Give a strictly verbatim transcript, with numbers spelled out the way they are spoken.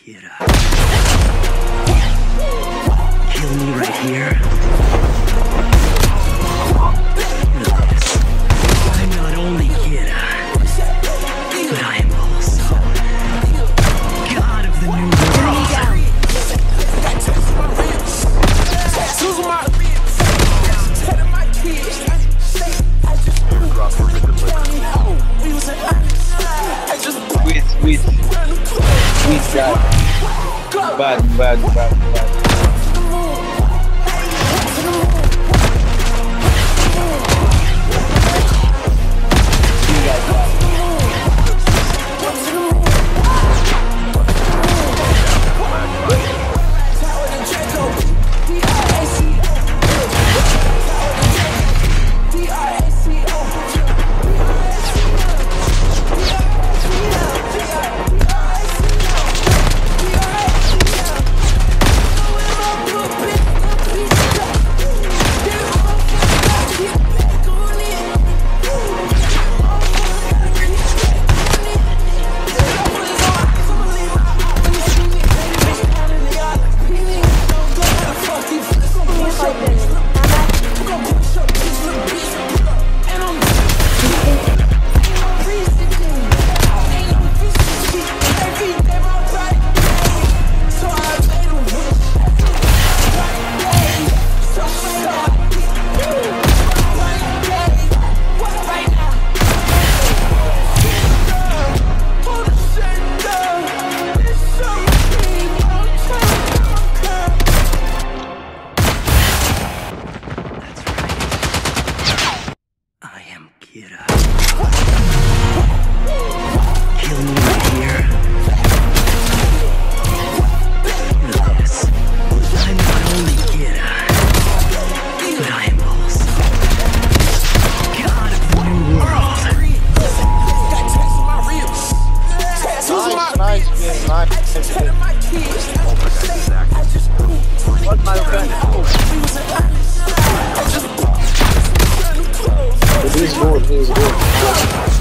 Kira. Kill me right here. Feel this. I'm not only Kira, but I am also God of the New World. Wait, wait, wait, bad, bad, bad, bad, bad. Kira. Kill me right here. Feel this. I'm not only Kira, but I am also God of the New World. Nice, nice, yeah, nice. What my friend? It is good, it is good.